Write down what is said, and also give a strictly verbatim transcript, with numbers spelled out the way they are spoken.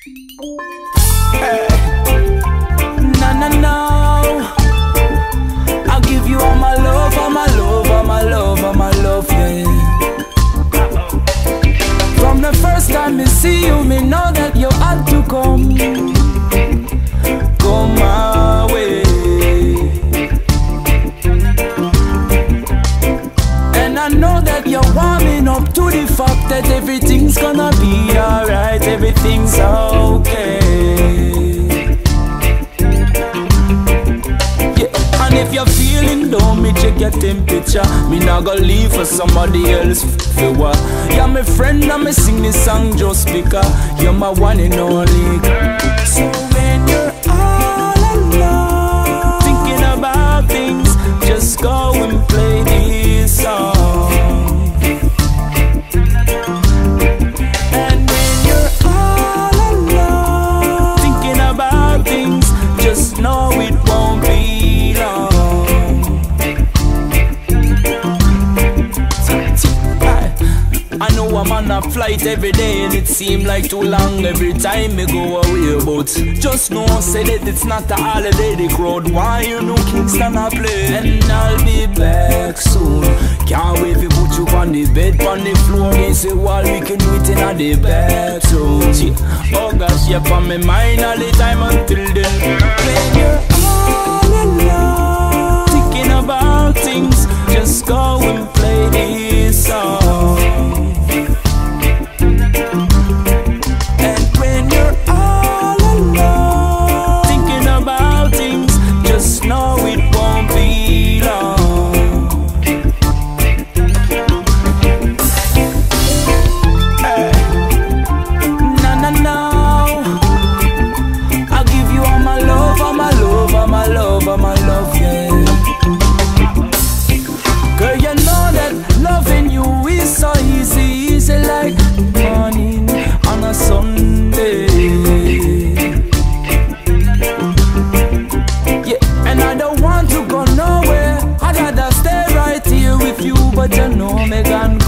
Hey. No, no, no. I'll give you all my love, all my love, all my love, all my love, yeah. From the first time I see you, me know that you had to come, come my way. And I know that you're warming up to the fact that everything's gonna be alright, everything's okay. Yeah, and if you're feeling low, me check your temperature. Me not gonna leave for somebody else for what. You're my friend and me sing this song just because you're my one and only girl. So when you're all alone, thinking about things, just go and play this song. And when you're all alone, thinking about things, just know it won't be long. I know I'm on a flight every day and it seems like too long every time me go away. But just know, say that it's not a holiday. The crowd why you know Kingston a play. And I'll be back soon. Can't wait to put you on the bed, on the floor. They say, well, we can do it in the bathroom. Oh gosh, you're on my mind all the time until then. When you're all alone, thinking about things, just go and play this song. And when you're all alone, thinking about things, just know it won't be long. Hey. No, no, no. I'll give you all my love, all my love, all my love, all my love, yeah. Girl, you know that loving you is so easy, easy like morning on a Sunday. Yeah, and I don't want to go nowhere. I'd rather stay right here with you, but you know me gone.